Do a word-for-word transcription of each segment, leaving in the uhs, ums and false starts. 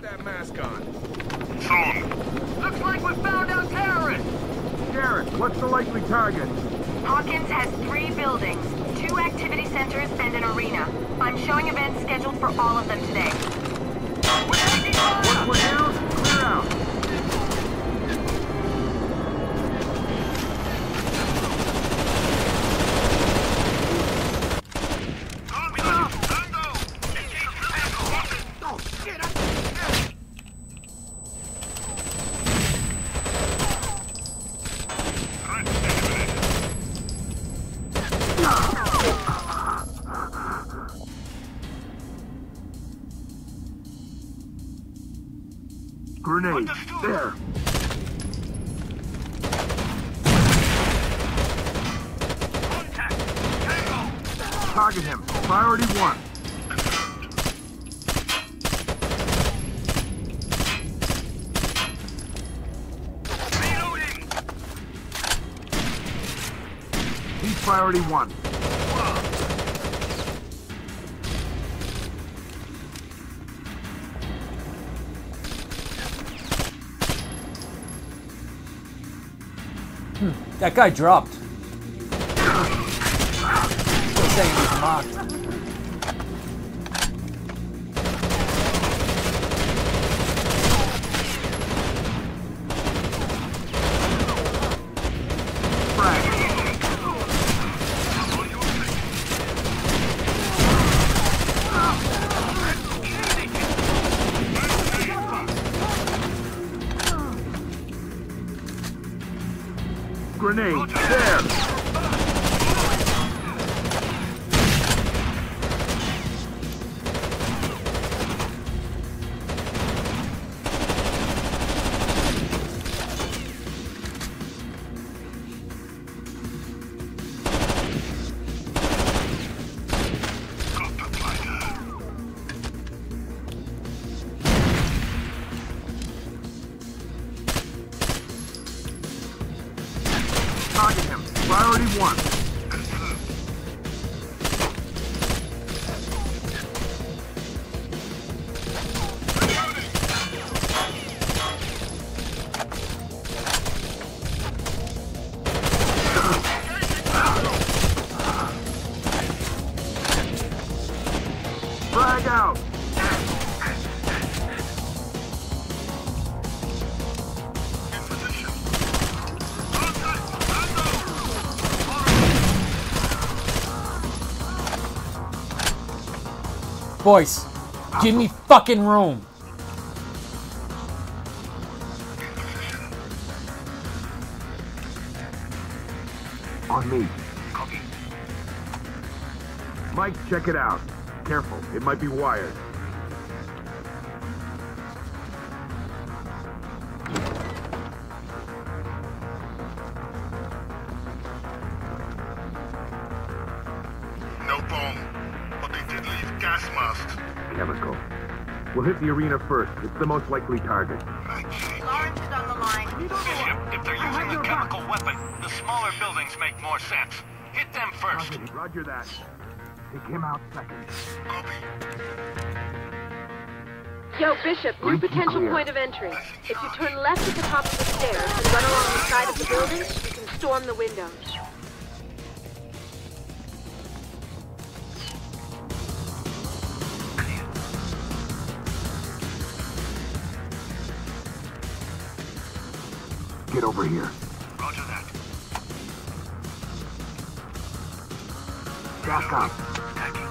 that mask on. Soon. Looks like we found our terrorist! Garrett, what's the likely target? Hawkins has three buildings, two activity centers, and an arena. I'm showing events scheduled for all of them today. Once we're down, clear out. Grenade. There. Target him. Priority one. Reloading. He's priority one. That guy dropped. Still saying he's mocked. Grenade. There. Target him. Priority one. Frag out. Boys, give me fucking room. On me. Mike, check it out. Careful, it might be wired. No bomb, but they did leave gas masks. Chemical. We'll hit the arena first. It's the most likely target. Lawrence is on the line. Bishop, if they're using the chemical weapon, the smaller buildings make more sense. Hit them first. Roger, Roger that. Take him out second. Copy. Yo, Bishop, new potential point of entry. If you turn left at the top of the stairs and run along the side of the building, you can storm the windows. Get over here. Roger that. Back up. Attacking.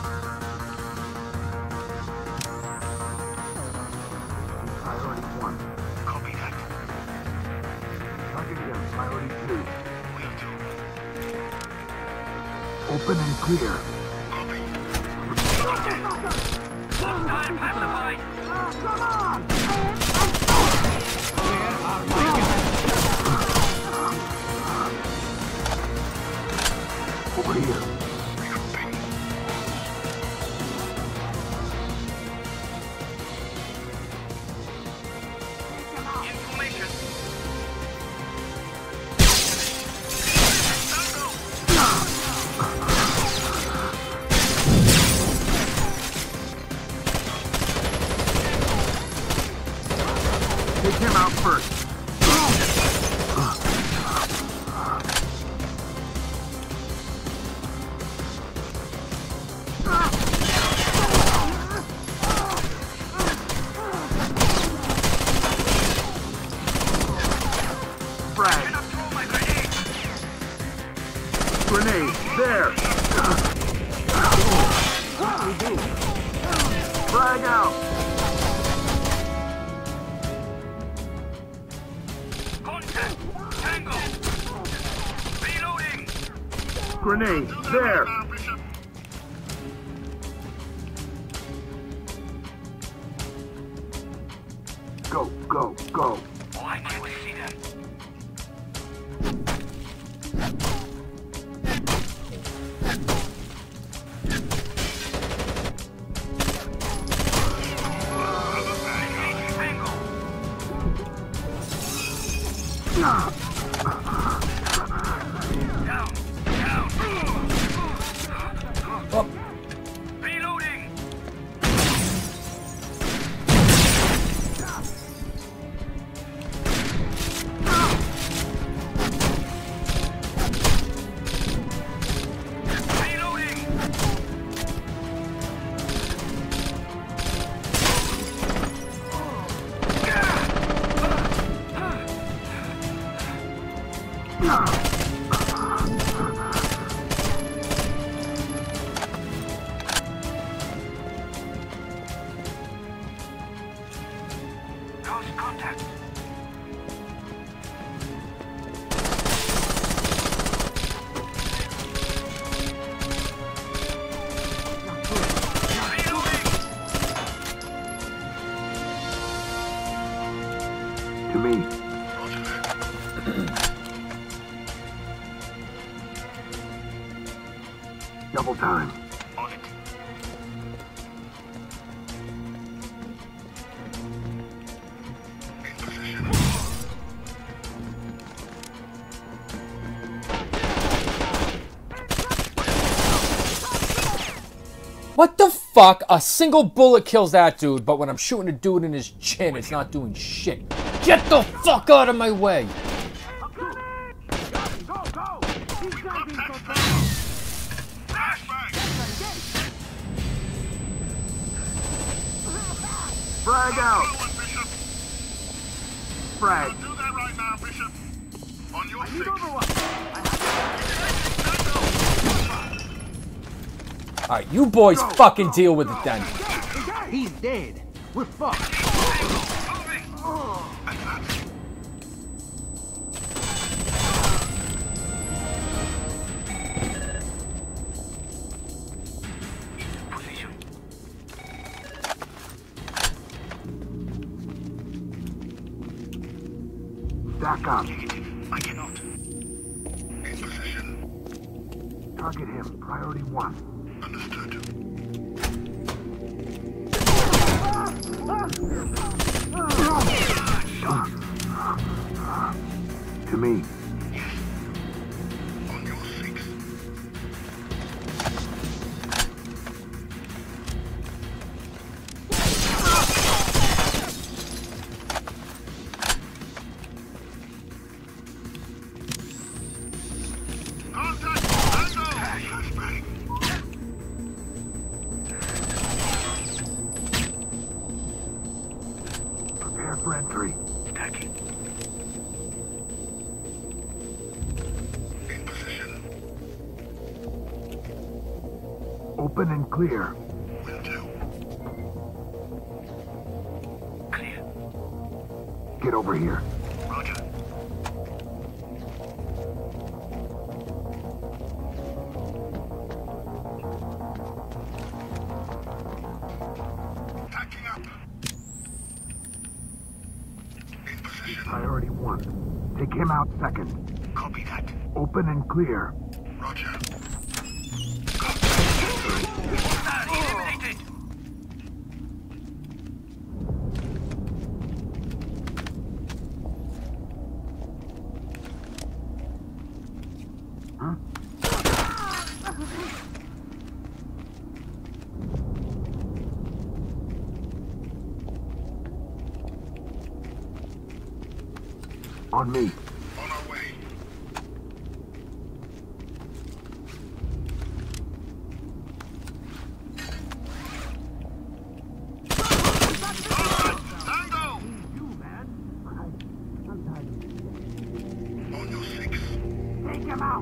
Priority one. Copy that. Target him. Priority two. Will do. Open and clear. Copy. Long time, have to fight. Come on! Over here. Information. him out first. Frag. Grenade, there. Frag out. Contact! Tango! Reloading! Grenade, there. Now, Bishop. Go, go, go. Oh, I can see them. Tango! Down! Down! Oh, Reloading! Reloading! Close contact. Reloading! To me. Roger that. Double time. On it. In position. what the fuck? A single bullet kills that dude, but when I'm shooting a dude in his chin, it's not doing shit. Get the fuck out of my way! Flashbang! Frag out. Forward, Bishop. Frag. Do that right now, Bishop. On your six. Alright, you boys fucking deal with it then. He's dead. We're fucked. Position. Back up. I cannot. In position. Target him. Priority one. Understood. To me. On your six. Contact! Tango! Flashbang! Prepare for entry. Attacking. In position. Open and clear. Will do. Clear. Get over here. Roger. Packing up. In position. Priority one. Take him out second. Copy that. Open and clear. Roger. Hostile eliminated. Huh? On me. On our way. Tango! On your six. Take him out.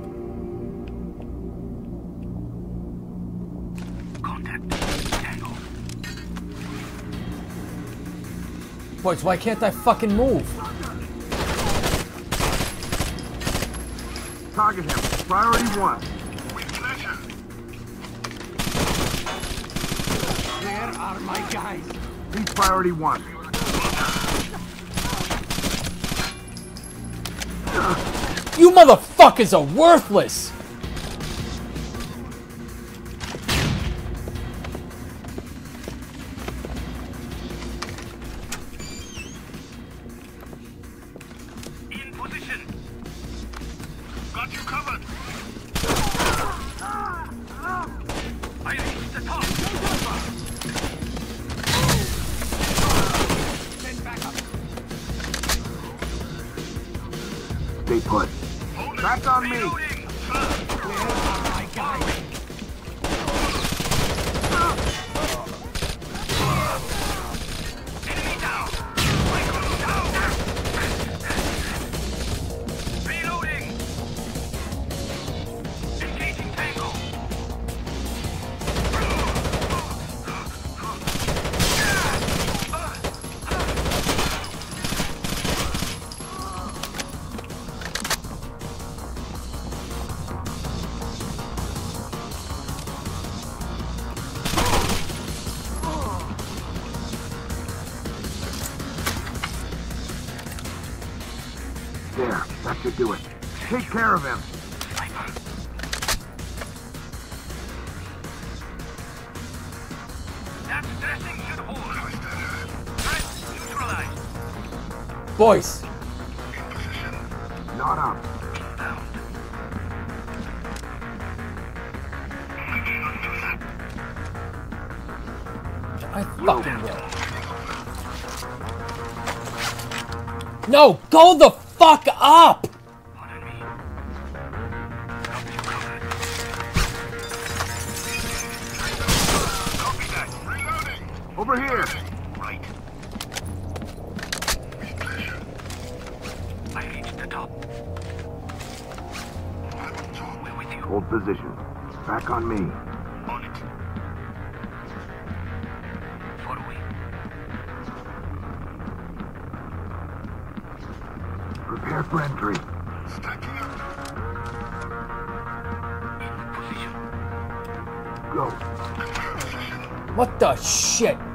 Contact. Tango. Boys, why can't I fucking move? Target him. Priority one. With pleasure. There are my guys. He's priority one. You motherfuckers are worthless! In position. Got you covered. I reached the top. Send backup. Stay put. Hold it. Back on me. Reloading. There are my guys. Enemy down. Michael down. Reloading. Engaging Tango. There. That should do it. Take care of him. That dressing should hold. Threat neutralized. Boys, In position. Not up. Inbound. I cannot do that. I fucking will. No, go the fuck up! Pardon me. Got you covered. Copy that. Reloading. Over here. Right. With pleasure. I reached the top. I will talk. We're with you. Hold position. Back on me. On it. Following. Prepare for entry. Stacking up. In position. Go. Confirm position. What the shit?